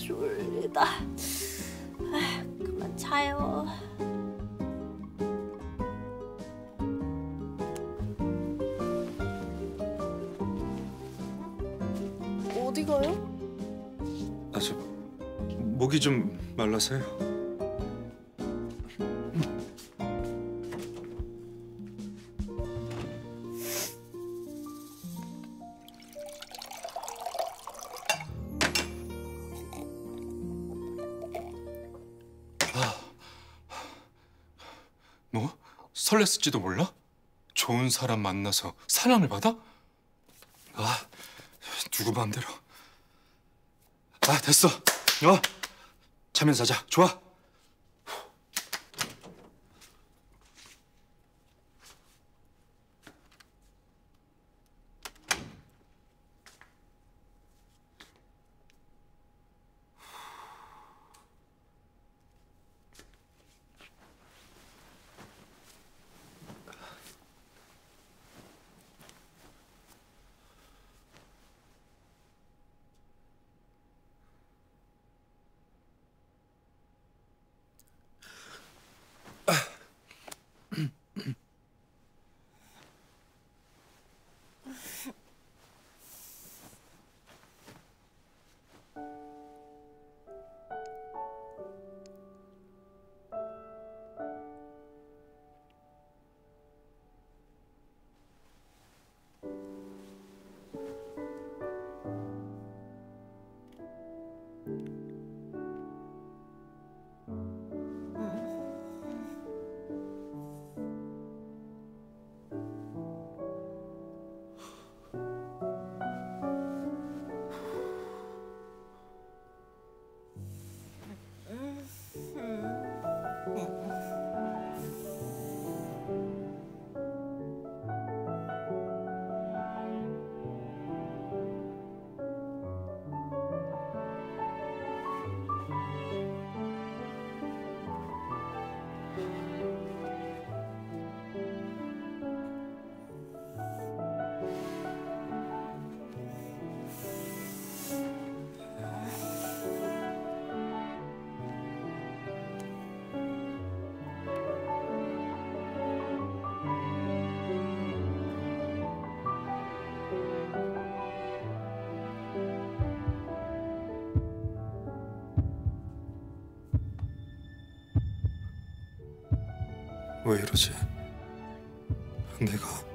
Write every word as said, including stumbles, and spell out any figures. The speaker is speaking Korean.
졸리다. 아, 그만 자요. 어디 가요? 아, 저 목이 좀 말라서요. 뭐? 설렜을지도 몰라? 좋은 사람 만나서 사랑을 받아? 아, 누구 마음대로. 아, 됐어. 어? 자면서 자자. 좋아? 왜 이러지? 내가